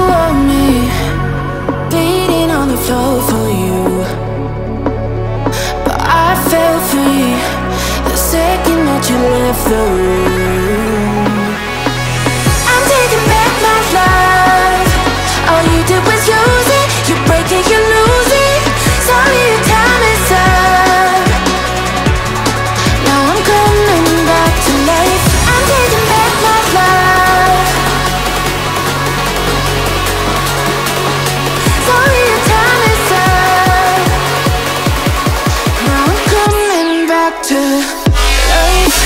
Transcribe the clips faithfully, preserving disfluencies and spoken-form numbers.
want me, bleeding on the floor for you. But I felt free the second that you left the room. I'm taking back my life. All you did was use it. You break it, you lose it. Sorry, your time is up. Now I'm coming back to life. I'm taking back my life. Sorry, your time is up. Now I'm coming back to life.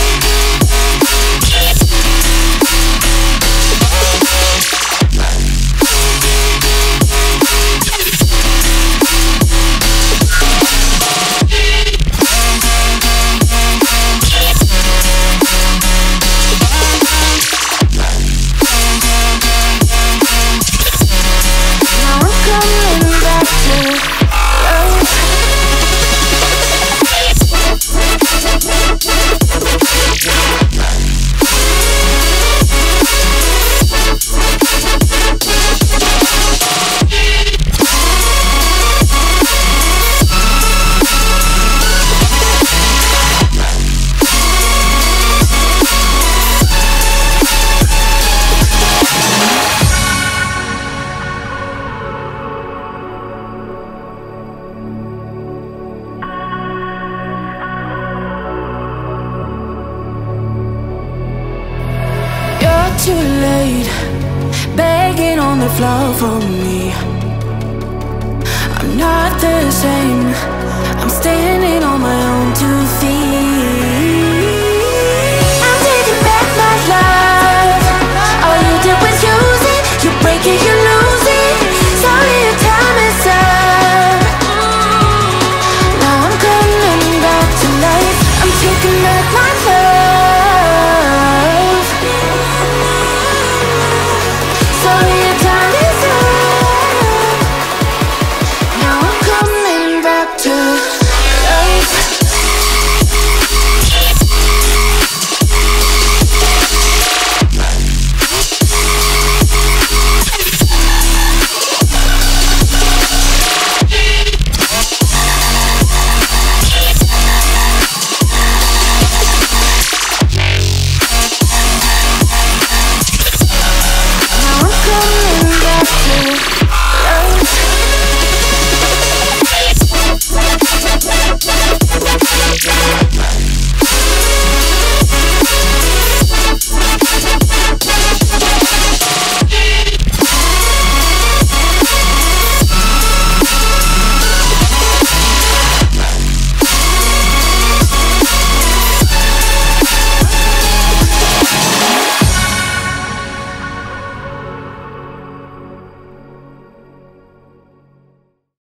Too late, begging on the floor for me. I'm not the same, I'm standing on my own too